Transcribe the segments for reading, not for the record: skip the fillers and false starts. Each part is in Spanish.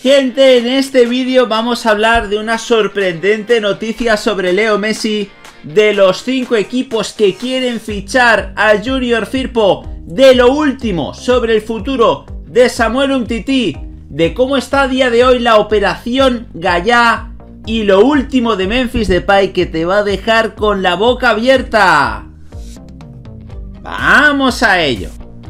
Gente, en este vídeo vamos a hablar de una sorprendente noticia sobre Leo Messi, de los 5 equipos que quieren fichar a Junior Firpo, de lo último sobre el futuro de Samuel Umtiti, de cómo está a día de hoy la operación Gallá y lo último de Memphis Depay, que te va a dejar con la boca abierta. ¡Vamos a ello!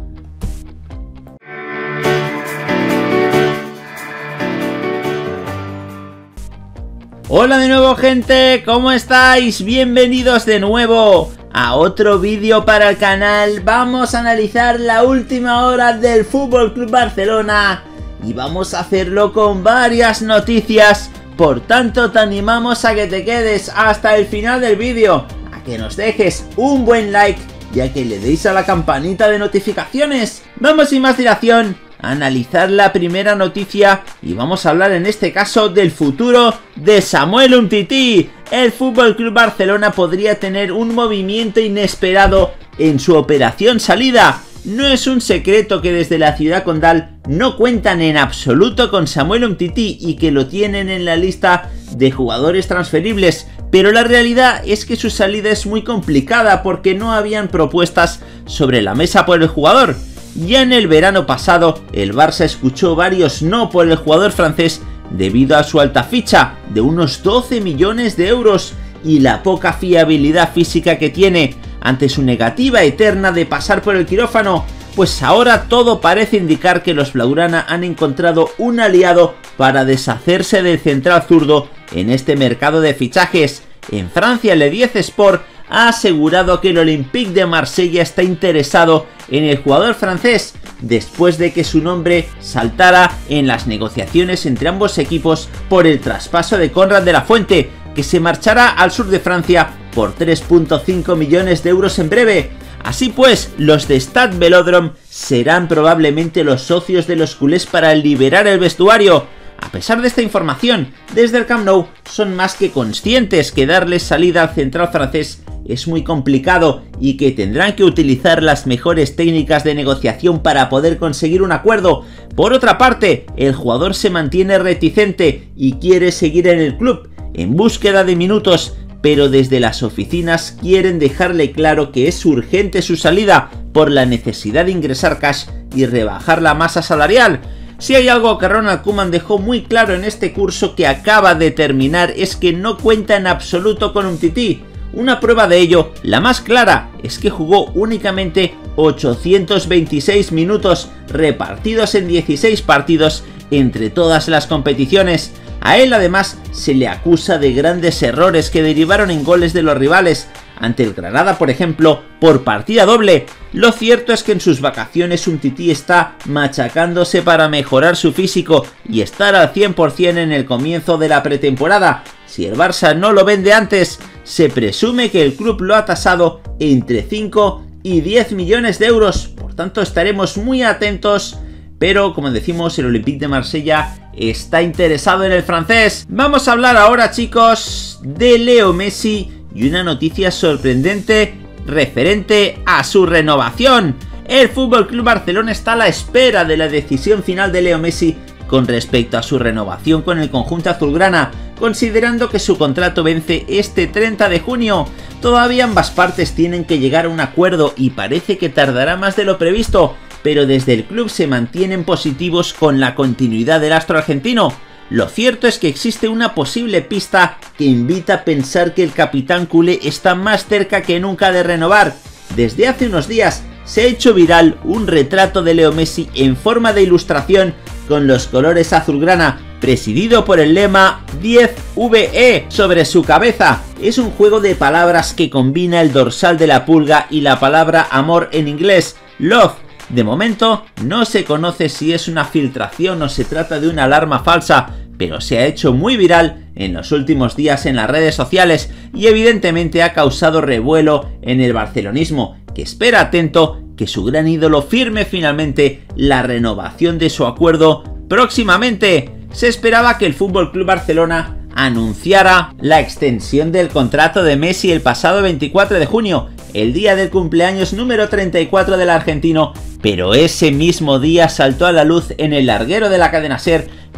Hola de nuevo, gente, ¿cómo estáis? Bienvenidos de nuevo a otro vídeo para el canal. Vamos a analizar la última hora del FC Barcelona y vamos a hacerlo con varias noticias. Por tanto, te animamos a que te quedes hasta el final del vídeo, a que nos dejes un buen like y a que le deis a la campanita de notificaciones. Vamos sin más dilación a analizar la primera noticia y vamos a hablar en este caso del futuro de Samuel Umtiti. El FC Barcelona podría tener un movimiento inesperado en su operación salida. No es un secreto que desde la ciudad condal no cuentan en absoluto con Samuel Umtiti y que lo tienen en la lista de jugadores transferibles, pero la realidad es que su salida es muy complicada porque no habían propuestas sobre la mesa por el jugador. Ya en el verano pasado, el Barça escuchó varios no por el jugador francés debido a su alta ficha de unos 12 millones de euros y la poca fiabilidad física que tiene. Ante su negativa eterna de pasar por el quirófano, pues ahora todo parece indicar que los blaugrana han encontrado un aliado para deshacerse del central zurdo en este mercado de fichajes. En Francia, Le 10 Sport ha asegurado que el Olympique de Marsella está interesado en el jugador francés después de que su nombre saltara en las negociaciones entre ambos equipos por el traspaso de Konrad de la Fuente, que se marchará al sur de Francia por 3,5 millones de euros en breve. Así pues, los de Stade Velodrome serán probablemente los socios de los culés para liberar el vestuario. A pesar de esta información, desde el Camp Nou son más que conscientes que darles salida al central francés es muy complicado y que tendrán que utilizar las mejores técnicas de negociación para poder conseguir un acuerdo. Por otra parte, el jugador se mantiene reticente y quiere seguir en el club en búsqueda de minutos, pero desde las oficinas quieren dejarle claro que es urgente su salida por la necesidad de ingresar cash y rebajar la masa salarial. Si hay algo que Ronald Koeman dejó muy claro en este curso que acaba de terminar es que no cuenta en absoluto con Umtiti. Una prueba de ello, la más clara, es que jugó únicamente 826 minutos repartidos en 16 partidos entre todas las competiciones. A él además se le acusa de grandes errores que derivaron en goles de los rivales, ante el Granada por ejemplo, por partida doble. Lo cierto es que en sus vacaciones Umtiti está machacándose para mejorar su físico y estar al 100% en el comienzo de la pretemporada. Si el Barça no lo vende antes, se presume que el club lo ha tasado entre 5 y 10 millones de euros, por tanto estaremos muy atentos. Pero, como decimos, el Olympique de Marsella está interesado en el francés. Vamos a hablar ahora, chicos, de Leo Messi y una noticia sorprendente referente a su renovación. El FC Barcelona está a la espera de la decisión final de Leo Messi con respecto a su renovación con el conjunto azulgrana, considerando que su contrato vence este 30 de junio. Todavía ambas partes tienen que llegar a un acuerdo y parece que tardará más de lo previsto, pero desde el club se mantienen positivos con la continuidad del astro argentino. Lo cierto es que existe una posible pista que invita a pensar que el capitán culé está más cerca que nunca de renovar. Desde hace unos días se ha hecho viral un retrato de Leo Messi en forma de ilustración con los colores azulgrana, presidido por el lema 10VE sobre su cabeza. Es un juego de palabras que combina el dorsal de la pulga y la palabra amor en inglés, love. De momento no se conoce si es una filtración o se trata de una alarma falsa, pero se ha hecho muy viral en los últimos días en las redes sociales y evidentemente ha causado revuelo en el barcelonismo, que espera atento que su gran ídolo firme finalmente la renovación de su acuerdo próximamente. Se esperaba que el FC Barcelona anunciara la extensión del contrato de Messi el pasado 24 de junio, el día del cumpleaños número 34 del argentino, pero ese mismo día saltó a la luz en el larguero de la cadena SER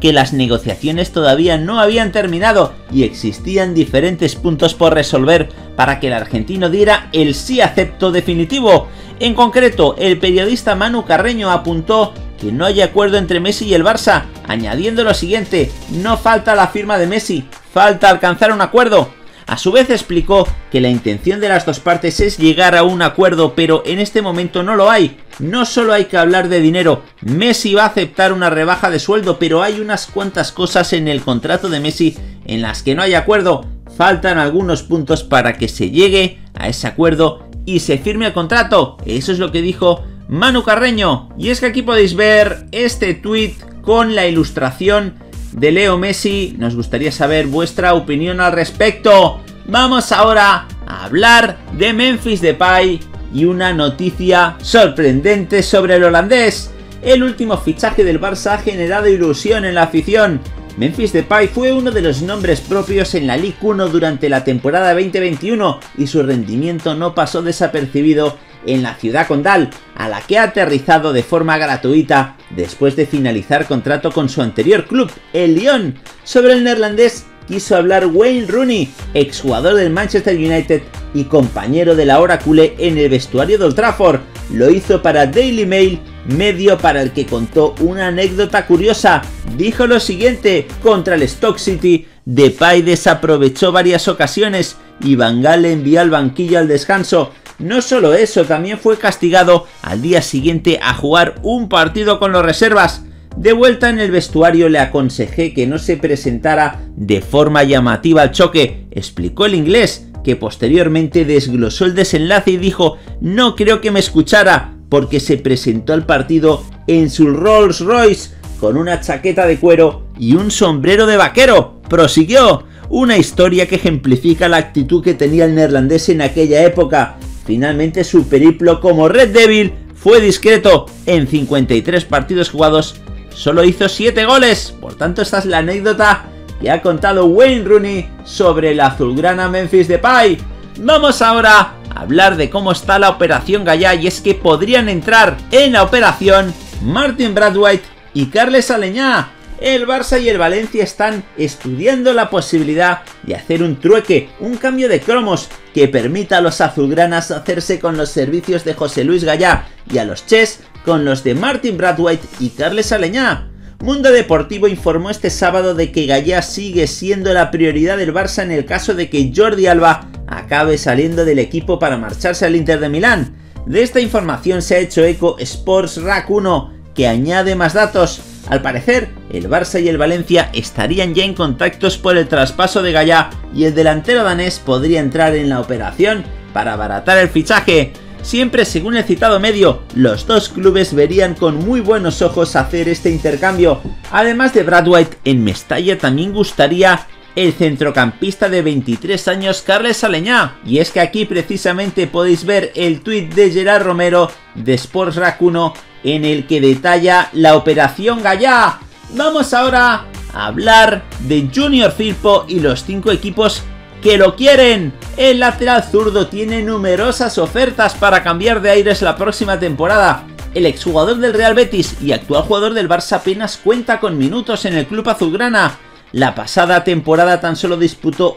que las negociaciones todavía no habían terminado y existían diferentes puntos por resolver para que el argentino diera el sí acepto definitivo. En concreto, el periodista Manu Carreño apuntó que no hay acuerdo entre Messi y el Barça, añadiendo lo siguiente: no falta la firma de Messi, falta alcanzar un acuerdo. A su vez explicó que la intención de las dos partes es llegar a un acuerdo, pero en este momento no lo hay. No solo hay que hablar de dinero, Messi va a aceptar una rebaja de sueldo, pero hay unas cuantas cosas en el contrato de Messi en las que no hay acuerdo. Faltan algunos puntos para que se llegue a ese acuerdo y se firme el contrato. Eso es lo que dijo Manu Carreño. Y es que aquí podéis ver este tweet con la ilustración de Leo Messi. Nos gustaría saber vuestra opinión al respecto. Vamos ahora a hablar de Memphis Depay y una noticia sorprendente sobre el holandés. El último fichaje del Barça ha generado ilusión en la afición. Memphis Depay fue uno de los nombres propios en la Ligue 1 durante la temporada 2021 y su rendimiento no pasó desapercibido en la ciudad condal, a la que ha aterrizado de forma gratuita después de finalizar contrato con su anterior club, el Lyon. Sobre el neerlandés quiso hablar Wayne Rooney, exjugador del Manchester United y compañero de la hora culé en el vestuario de Old Trafford. Lo hizo para Daily Mail, medio para el que contó una anécdota curiosa. Dijo lo siguiente: contra el Stoke City, Depay desaprovechó varias ocasiones y Van Gaal le envió al banquillo al descanso. No solo eso, también fue castigado al día siguiente a jugar un partido con los reservas. De vuelta en el vestuario le aconsejé que no se presentara de forma llamativa al choque, explicó el inglés, que posteriormente desglosó el desenlace y dijo: no creo que me escuchara, porque se presentó al partido en su Rolls Royce con una chaqueta de cuero y un sombrero de vaquero. Prosiguió: una historia que ejemplifica la actitud que tenía el neerlandés en aquella época. Finalmente su periplo como Red Devil fue discreto. En 53 partidos jugados solo hizo 7 goles. Por tanto, esta es la anécdota que ha contado Wayne Rooney sobre el azulgrana Memphis Depay. Vamos ahora a hablar de cómo está la operación Gallá, y es que podrían entrar en la operación Martin Braithwaite y Carles Aleñá. El Barça y el Valencia están estudiando la posibilidad de hacer un trueque, un cambio de cromos que permita a los azulgranas hacerse con los servicios de José Luis Gallá y a los Ches con los de Martin Braithwaite y Carles Aleñá. Mundo Deportivo informó este sábado de que Gallá sigue siendo la prioridad del Barça en el caso de que Jordi Alba acabe saliendo del equipo para marcharse al Inter de Milán. De esta información se ha hecho eco Sports Rack 1, que añade más datos. Al parecer, el Barça y el Valencia estarían ya en contactos por el traspaso de Gallá y el delantero danés podría entrar en la operación para abaratar el fichaje. Siempre según el citado medio, los dos clubes verían con muy buenos ojos hacer este intercambio. Además de Braithwaite, en Mestalla también gustaría el centrocampista de 23 años Carles Aleñá. Y es que aquí precisamente podéis ver el tuit de Gerard Romero de Sports Rack 1 en el que detalla la operación Gallá. Vamos ahora a hablar de Junior Firpo y los 5 equipos que lo quieren. El lateral zurdo tiene numerosas ofertas para cambiar de aires la próxima temporada. El exjugador del Real Betis y actual jugador del Barça apenas cuenta con minutos en el club azulgrana. La pasada temporada tan solo disputó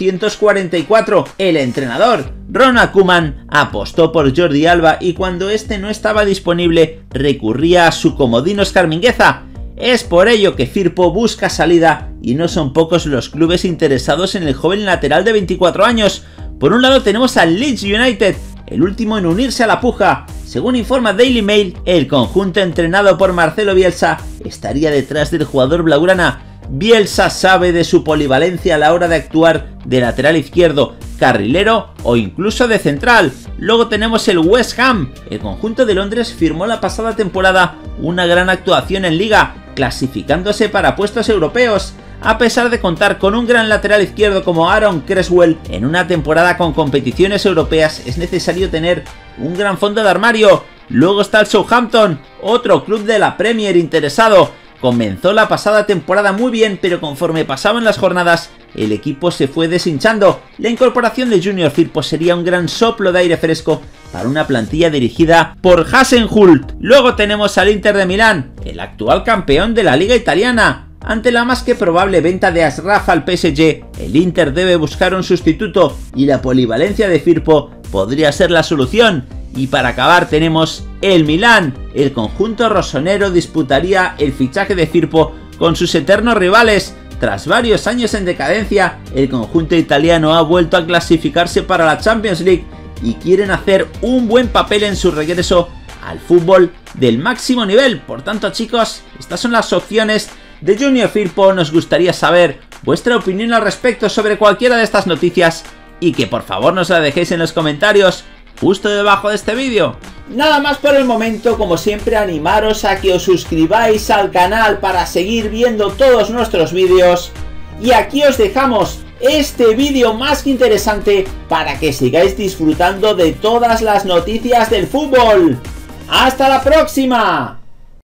844. El entrenador, Ronald Koeman, apostó por Jordi Alba y cuando este no estaba disponible recurría a su comodín Óscar Mingueza. Es por ello que Firpo busca salida y no son pocos los clubes interesados en el joven lateral de 24 años. Por un lado tenemos al Leeds United, el último en unirse a la puja. Según informa Daily Mail, el conjunto entrenado por Marcelo Bielsa estaría detrás del jugador blaugrana. Bielsa sabe de su polivalencia a la hora de actuar de lateral izquierdo, carrilero o incluso de central. Luego tenemos el West Ham. El conjunto de Londres firmó la pasada temporada una gran actuación en Liga, clasificándose para puestos europeos. A pesar de contar con un gran lateral izquierdo como Aaron Cresswell, en una temporada con competiciones europeas es necesario tener un gran fondo de armario. Luego está el Southampton, otro club de la Premier interesado. Comenzó la pasada temporada muy bien, pero conforme pasaban las jornadas, el equipo se fue deshinchando. La incorporación de Junior Firpo sería un gran soplo de aire fresco para una plantilla dirigida por Hasenhüttl. Luego tenemos al Inter de Milán, el actual campeón de la Liga Italiana. Ante la más que probable venta de Ashraf al PSG, el Inter debe buscar un sustituto y la polivalencia de Firpo podría ser la solución. Y para acabar tenemos el Milán. El conjunto rossonero disputaría el fichaje de Firpo con sus eternos rivales. Tras varios años en decadencia, el conjunto italiano ha vuelto a clasificarse para la Champions League y quieren hacer un buen papel en su regreso al fútbol del máximo nivel. Por tanto, chicos, estas son las opciones de Junior Firpo. Nos gustaría saber vuestra opinión al respecto sobre cualquiera de estas noticias y que por favor nos la dejéis en los comentarios justo debajo de este vídeo. Nada más por el momento, como siempre animaros a que os suscribáis al canal para seguir viendo todos nuestros vídeos. Y aquí os dejamos este vídeo más que interesante para que sigáis disfrutando de todas las noticias del fútbol. ¡Hasta la próxima!